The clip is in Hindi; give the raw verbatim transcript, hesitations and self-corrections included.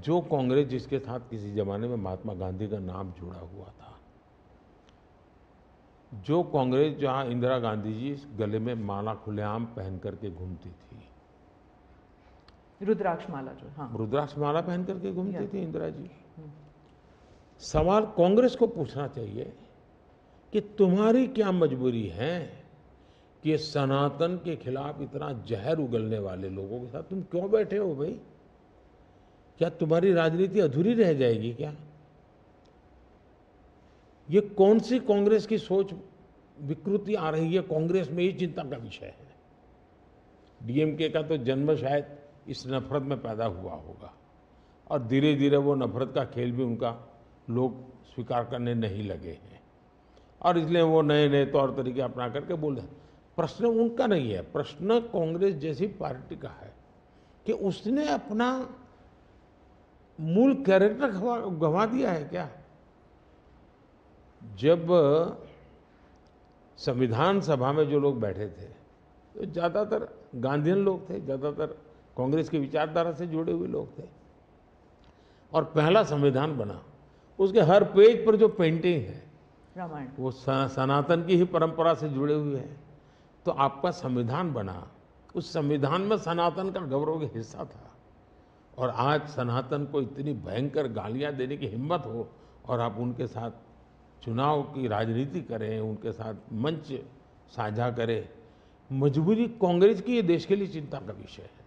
जो कांग्रेस जिसके साथ किसी जमाने में महात्मा गांधी का नाम जुड़ा हुआ था, जो कांग्रेस जहां इंदिरा गांधी जी गले में माला खुलेआम पहन करके घूमती थी, रुद्राक्ष माला जो, हाँ, रुद्राक्ष माला पहन करके घूमती थी इंदिरा जी। सवाल कांग्रेस को पूछना चाहिए कि तुम्हारी क्या मजबूरी है कि सनातन के खिलाफ इतना जहर उगलने वाले लोगों के साथ तुम क्यों बैठे हो भाई? क्या तुम्हारी राजनीति अधूरी रह जाएगी क्या? ये कौन सी कांग्रेस की सोच विकृति आ रही है कांग्रेस में, ये चिंता का विषय है। डीएमके का तो जन्म शायद इस नफरत में पैदा हुआ होगा और धीरे धीरे वो नफरत का खेल भी उनका लोग स्वीकार करने नहीं लगे हैं और इसलिए वो नए नए तौर तरीके अपना करके बोल रहे हैं। प्रश्न उनका नहीं है, प्रश्न कांग्रेस जैसी पार्टी का है कि उसने अपना मूल कैरेक्टर गंवा दिया है क्या? जब संविधान सभा में जो लोग बैठे थे तो ज़्यादातर गांधीयन लोग थे, ज़्यादातर कांग्रेस की विचारधारा से जुड़े हुए लोग थे और पहला संविधान बना, उसके हर पेज पर जो पेंटिंग है रामायण, वो सनातन की ही परंपरा से जुड़े हुए हैं। तो आपका संविधान बना, उस संविधान में सनातन का गौरव का हिस्सा था और आज सनातन को इतनी भयंकर गालियां देने की हिम्मत हो और आप उनके साथ चुनाव की राजनीति करें, उनके साथ मंच साझा करें। मजबूरी कांग्रेस की ये देश के लिए चिंता का विषय है।